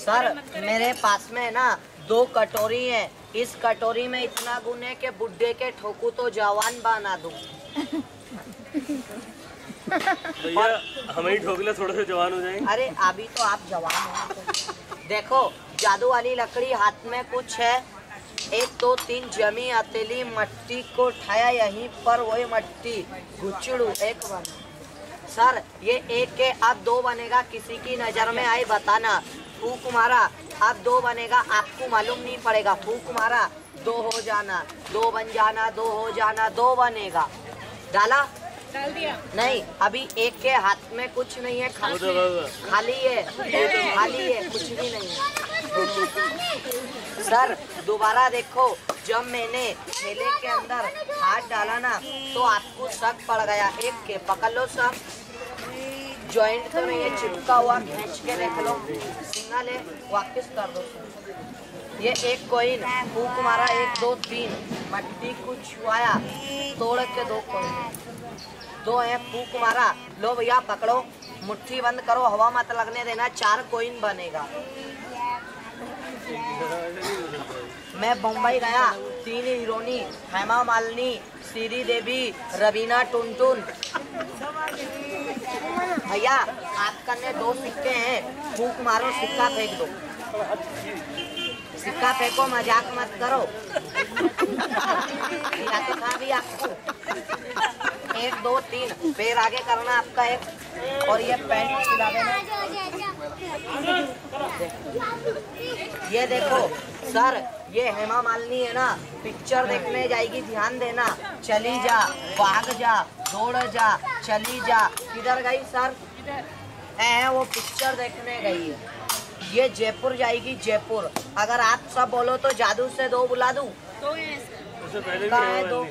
Sir मेरे पास में ना 2 कटोरी है। इस कटोरी में इतना गुण है कि बुड्ढे के ठोकू तो जवान बना दूं। भैया हमें ही ठोक ले, थोड़े से जवान हो जाएंगे। अरे अभी तो आप जवान हो। देखो जादू वाली लकड़ी हाथ में कुछ है। 1 2 3 जमी अतेली मट्टी को उठाया, यहीं पर वही मट्टी घुचड़ू एक बना। सर ये 1 के अब 2 बनेगा, किसी की नजर में आए बताना। फूक मारा अब 2 बनेगा, आपको मालूम नहीं पड़ेगा। फूक मारा 2 हो जाना, 2 बन जाना, 2 हो जाना, 2 बनेगा। डाला डाल दिया नहीं, अभी 1 के हाथ में कुछ नहीं है, खाली है, खाली है, कुछ भी नहीं है। सर दोबारा देखो, जब मैंने ठेले के अंदर हाथ डाला ना तो आपको शक पड़ गया। 1 के पकड़ लो सर, जॉइंट तो नहीं है, चिपका हुआ, खींच के देख लो। सिंगल है, वापस कर दो सर। ये 1 कॉइन फूक मारा, 1 2 3 मट्टी को छुआया, तोड़ के 2 कॉइन, 2 है, फूक मारा। लो भैया पकड़ो, मुट्ठी बंद करो, हवा मत लगने देना, 4 कॉइन बनेगा। मैं बम्बई गया, 3 हीरोनी, हेमा मालिनी, श्री देवी, रवीना टुनटुन। भैया आपका ने 2 सिक्के हैं, फूक मारो, सिक्का फेंक दो। सिक्का फेंको, मजाक मत करो। या तो था भी आपको 1 2 3 पैर आगे करना आपका 1, और ये पैंट सिला देना। ये देखो सर, ये हेमा मालिनी है ना, पिक्चर देखने जाएगी, ध्यान देना। चली जा, भाग जा, दौड़ जा, चली जा। किधर गई सर? वो पिक्चर देखने गई है। ये जयपुर जाएगी, जयपुर। अगर आप सब बोलो तो जादू से 2 बुला दूं। उससे पहले भी है 2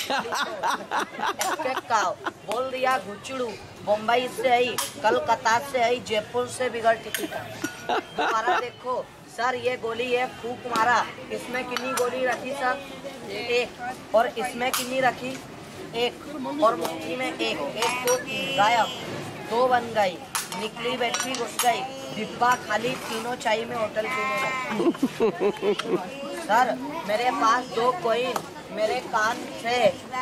बोल दिया। घुचड़ू बम्बई से आई, कलकत्ता से आई, जयपुर से बिगड़ टिकट। दोबारा देखो सर, ये गोली है, फूक मारा, इसमें कितनी गोली रखी सर? 1, और इसमें कितनी रखी? 1, और मुट्ठी में 1 1 2 3 गायब, 2 बन गई। निकली बैठी घुस गई, डिब्बा खाली, तीनों चाय में होटल पीने। सर मेरे पास 2 कॉइन, मेरे कान से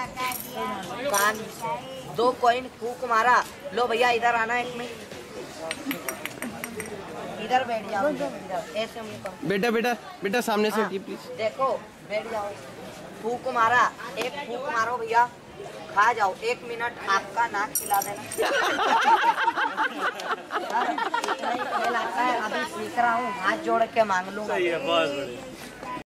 2 कॉइन फूक मारा। लो भैया इधर आना 1 मिनट, इधर बैठ जाओ, इधर ऐसे बेटा बेटा बेटा सामने से हटिए प्लीज। देखो बैठ जाओ, फूक मारा, 1 फूक मारो भैया, खा जाओ। 1 मिनट आपका नाक खिला देना। सर इतना ही खेल आता है, अभी सीख रहा हूँ, हाथ जोड़ के मांग लूंगा। सही है, बहुत बढ़िया।